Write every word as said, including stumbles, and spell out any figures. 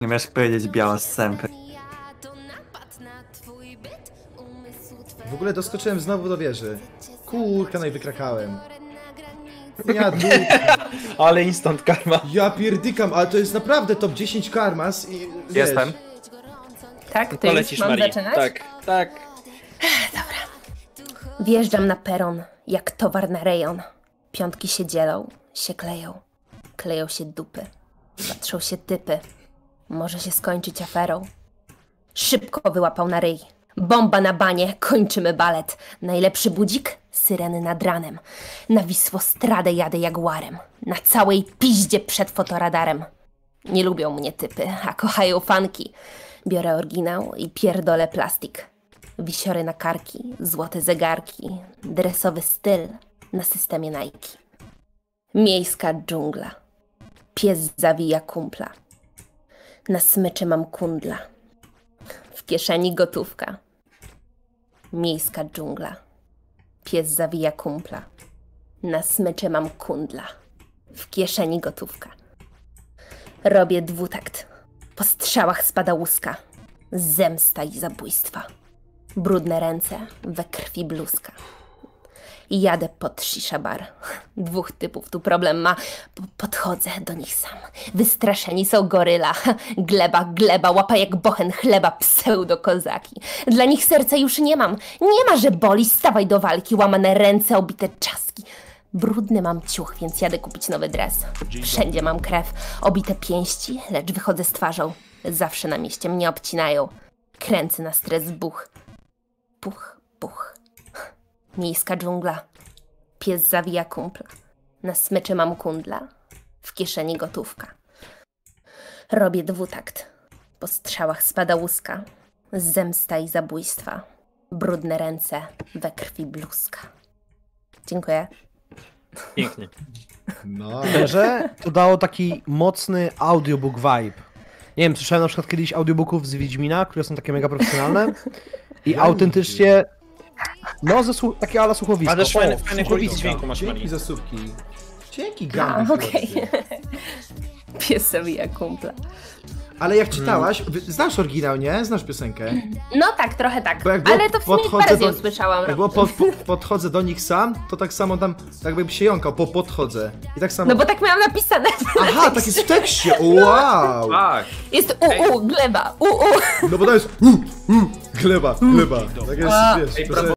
Nie miałeś powiedzieć biała sępy. W ogóle doskoczyłem znowu do wieży. Kurka, no i wykrakałem. Ja, du... Ale instant karma. ja pierdykam, ale to jest naprawdę top dziesięć karmas i wiesz, Jestem. Tak? To To już lecisz, mam Marii. zaczynać? Tak, tak. Wjeżdżam na peron, jak towar na rejon. Piątki się dzielą, się kleją. Kleją się dupy. Patrzą się typy. Może się skończyć aferą. Szybko wyłapał na ryj. Bomba na banie, kończymy balet. Najlepszy budzik? Syreny nad ranem. Na Wisłostradę jadę jaguarem. Na całej piździe przed fotoradarem. Nie lubią mnie typy, a kochają fanki. Biorę oryginał i pierdolę plastik. Wisiory na karki, złote zegarki, dresowy styl na systemie Nike. Miejska dżungla. Pies zawija kumpla. Na smyczy mam kundla. W kieszeni gotówka. Miejska dżungla. Pies zawija kumpla. Na smyczy mam kundla. W kieszeni gotówka. Robię dwutakt. Po strzałach spada łuska. Zemsta i zabójstwa. Brudne ręce, we krwi bluzka. I jadę pod shisha bar. Dwóch typów tu problem ma. Po- Podchodzę do nich sam. Wystraszeni są goryla. Gleba, gleba, łapa jak bochen chleba, pseudo-kozaki. Dla nich serca już nie mam. Nie ma, że boli, stawaj do walki. Łamane ręce, obite czaski. Brudny mam ciuch, więc jadę kupić nowy dres. Wszędzie mam krew, obite pięści, lecz wychodzę z twarzą. Zawsze na mieście mnie obcinają. Kręcę na stres buch. Puch, puch. Miejska dżungla. Pies zawija kumpla. Na smyczy mam kundla. W kieszeni gotówka. Robię dwutakt. Po strzałach spada łuska. Zemsta i zabójstwa. Brudne ręce, we krwi bluzka. Dziękuję. Pięknie. no. Szczerze, to dało taki mocny audiobook vibe. Nie wiem, słyszałem na przykład kiedyś audiobooków z Wiedźmina, które są takie mega profesjonalne i Ja autentycznie, no, ze słu- takie ala słuchowisko. Ale też fajny, O, fajny słuchowisko. kulist dźwięku masz, Dzięki Marii. za słupki. Dzięki, A, Gambi. okej. Pies zawija kumpla. Ale jak czytałaś, wy- znasz oryginał, nie? Znasz piosenkę? No tak, trochę tak. Bo jak było Ale to w sumie podchodzę parę do- ją słyszałam. Jak było po, po, podchodzę do nich sam, to tak samo tam, tak jakby się jąkał, po podchodzę. I tak samo... No bo tak miałam napisane. Aha, tak jest w tekście, wow! Tak. Jest u, u, gleba, u, u. No bo to jest u, u, gleba, gleba. Tak jest, A. wiesz, Ej, to, że-